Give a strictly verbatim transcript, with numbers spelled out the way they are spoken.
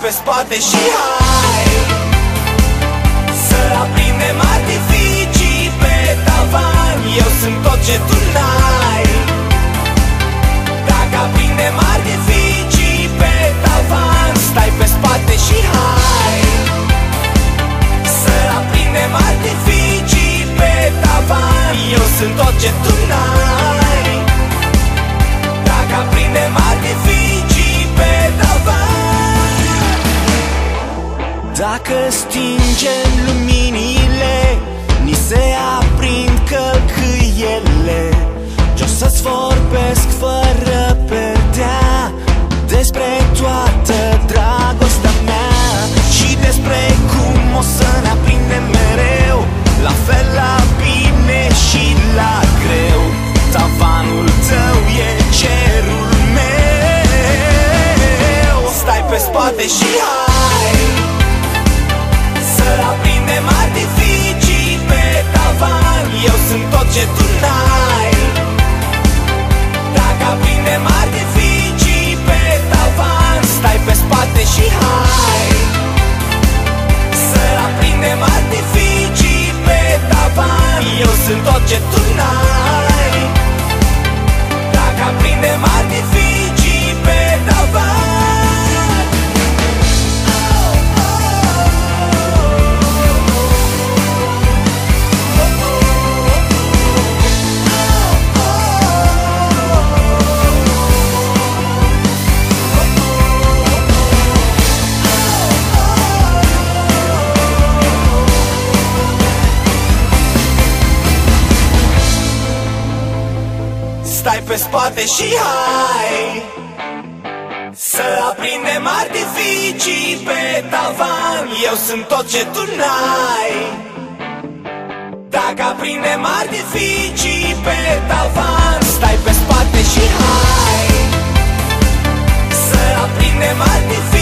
pe spate și hai să aprindem artificii pe tavan. Eu sunt tot ce tu n-ai. Dacă aprindem artificii pe tavan, stai pe spate și hai să aprindem artificii pe tavan. Eu sunt tot ce tu n-ai. Dacă aprindem artificii pe tavan. Dacă stingem luminile, ni se aprind călcâiele. Ce-o să-ți vorbesc fără perdea despre toată dragostea mea și despre cum o să ne aprindem mereu, la fel la bine și la greu. Tavanul tău e cerul meu. Stai pe spate și hai să aprindem artificii pe tavan. Eu sunt tot ce tu n-ai. Dacă aprindem artificii pe tavan, stai pe spate și hai să aprindem artificii pe tavan. Eu sunt tot ce tu n-ai. Dacă aprindem artificii pe tavan. Stai pe spate și hai să aprindem artificii pe tavan. Eu sunt tot ce tu n-ai. Dacă aprindem artificii pe tavan, stai pe spate și hai să aprindem artificii